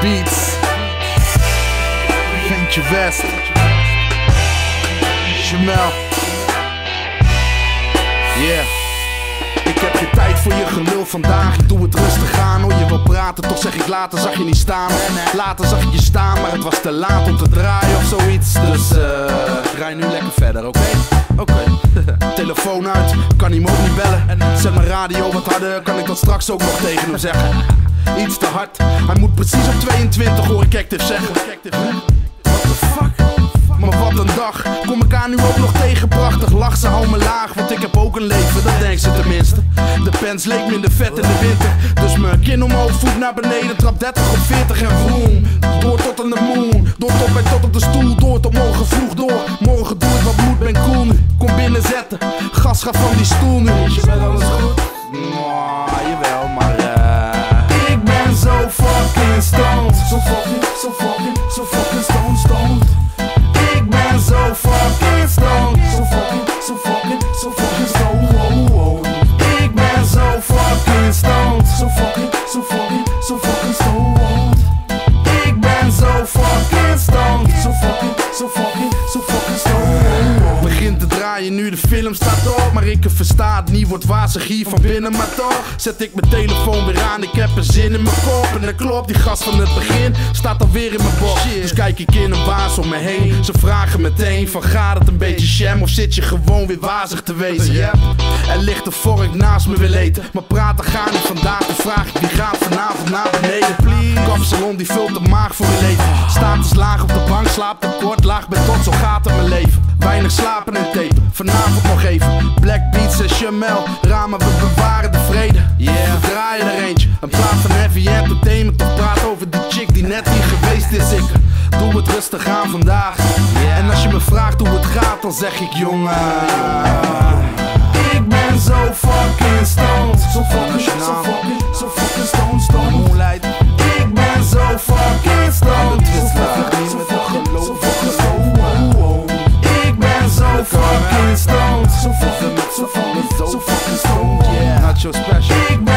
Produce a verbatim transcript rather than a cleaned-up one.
Beats, Ventje West, Jamel. Yeah. Ik heb geen tijd voor je gelul vandaag, ik doe het rustig aan. Oh, je wil praten, toch zeg ik later zag je niet staan. Later zag ik je staan, maar het was te laat om te draaien of zoiets. Dus uh, rij nu lekker verder, oké? Okay? Oké. Okay. Telefoon uit, kan hij me ook niet bellen. Zet mijn radio wat harder, kan ik dat straks ook nog tegen hem zeggen. Iets te hard, hij moet precies op tweeëntwintig, hoor ik active zeggen. What the fuck? Maar wat een dag, kom ik haar nu ook nog tegen. Prachtig, lach ze, hou me laag, want ik heb ook een leven, dat denkt ze tenminste. De pens leek minder vet in de winter, dus mijn kin omhoog, voet naar beneden. Trap dertig op veertig en vroom. Door tot aan de moon, door tot bij tot op de stoel. Door tot morgen vroeg door, morgen doe ik wat moet, ben cool nu. Kom binnen zetten, gas gaat van die stoel nu. Weet je wel, alles goed? Nou, jawel, maar uh... ik ben zo fucking stoned. Zo fucking, zo fucking, zo fucking stoned, stoned. Ik ben zo fucking stoned. Zo fucking, zo fucking, zo fucking stoned. Wow, wow. Ik ben zo fucking stoned. Zo fucking, zo fucking, zo fucking stoned. Ik ben zo fucking stoned. Zo fucking, zo fucking, zo fucking stoned. Begint te draaien nu de film staat op, maar ik het versta het niet, wordt wazig hier van binnen. Maar toch zet ik mijn telefoon weer aan, ik heb er zin in mijn kop. En dat klopt, die gast van het begin staat alweer in mijn box. Dus kijk ik in een waas om me heen, ze vragen meteen van gaat het een beetje sham of zit je gewoon weer wazig te wezen? Yeah. Er ligt een vork naast me wil eten, maar praten gaan niet vandaag. Dan vraag ik wie gaat vanavond naar beneden. Kapsalon die vult de maag voor je leven. Status laag op de bank, slaap tekort, laag ben tot, zo gaat het mijn leven. Weinig slapen en tapen, vanavond nog even. Black Beats en Jamel, ramen we bewaren de vrede. Yeah. We draaien er eentje, een plaat van Heavy Entertainment. Toch praat over die chick die net hier geweest is. Ik doe het rustig aan vandaag. Yeah. En als je me vraagt hoe het gaat, dan zeg ik jongen, ik ben zo fucking stoned. Zo fucking, zo fucking, zo fucking stoned, stoned. Moonlight. Ik ben zo fucking stoned. Zo fucking, zo fucking, zo fucking stoned. Ik ben zo fucking stoned. Zo fucking, zo fucking, zo fucking stoned. Yeah, not your special.